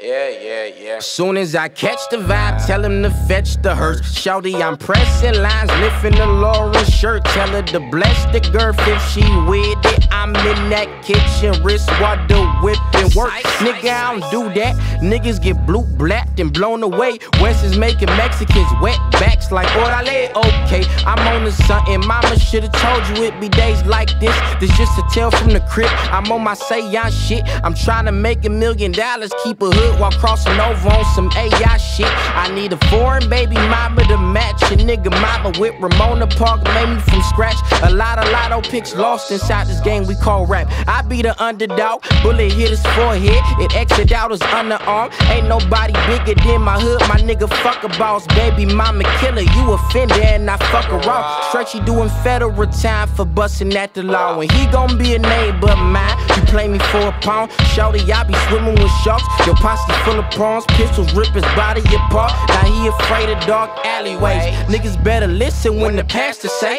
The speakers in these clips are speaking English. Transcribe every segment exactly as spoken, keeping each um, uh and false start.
Yeah, yeah, yeah. Soon as I catch the vibe, tell him to fetch the hearse. Shawty, I'm pressing lines, lifting the Lauren shirt. Tell her to bless the girl if she with it. I'm in that kitchen, wrist water whipping work. Nigga, I don't do that. Niggas get blue, blacked, and blown away. West is making Mexicans wet backs like orale. Okay, I'm on to something. Mama should've told you it'd be days like this. This just a tale from the crib. I'm on my seance shit. I'm trying to make a million dollars, keep a hood while crossing over on some A I shit. I need a foreign baby mama to match a nigga mama with Ramona Park, made me from scratch. A lot of lotto picks lost inside this game we call rap. I be the underdog, bullet hit his forehead, it exit out his underarm. Ain't nobody bigger than my hood, my nigga fuck a boss. Baby mama killer, you offender and I fuck her off. Stretchy doing federal time for busting at the law, and he gon' be a neighbor of mine. You play me for a pound, shawty, I be swimming with sharks. Your posse full of prawns, pistols rip his body apart. Now he afraid of dark alleyways. Niggas better listen when the pastor say.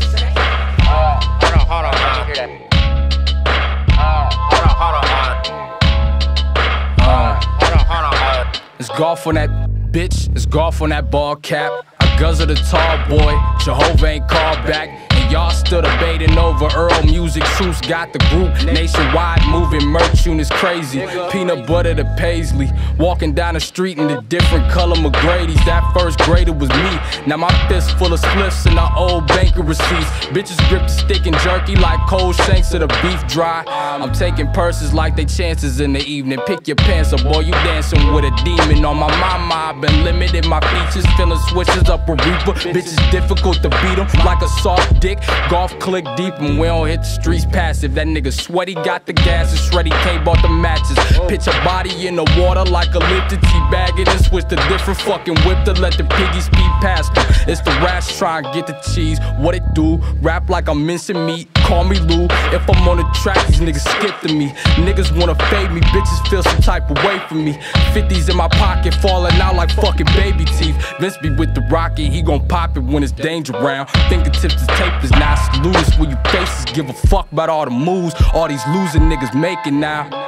Uh, hold on, hold on, I didn't hear that. Uh, hold on, hold on, uh, hold on, hold on, uh. It's golf on that bitch, it's golf on that ball cap. I guzzle the tall boy, Jehovah ain't called back. And y'all still debating over Earl music. Truth's got the group nationwide moving merch units crazy. Peanut butter to Paisley, walking down the street in the different color McGrady's. That first grader was me. Now my fist full of spliffs and the old banker receipts. Bitches grip the stick and jerky like cold shanks of the beef dry. I'm taking purses like they chances in the evening. Pick your pants up, boy, you dancing with a demon. On my mama, I've been limited my features, feeling switches up a reaper. Bitches difficult to beat them like a soft dick. Golf click deep and we don't hit the streets passive. That nigga sweaty got the gas and shreddy can't bought the matches. Pitch a body in the water like a lifted teabag it and switch to different fucking whip to let the piggy speed past them. It's the rats trying to get the cheese. What it do? Rap like I'm mincing meat. Call me Lou. If I'm on the track, these niggas skip to me. Niggas wanna fade me, bitches feel some type of way from me. fifties in my pocket, falling out like fucking baby teeth. Vince be with the rocket, he gon' pop it when it's danger round. Fingertips to tape is not salutis when you faces give a fuck about all the moves all these losing niggas making now.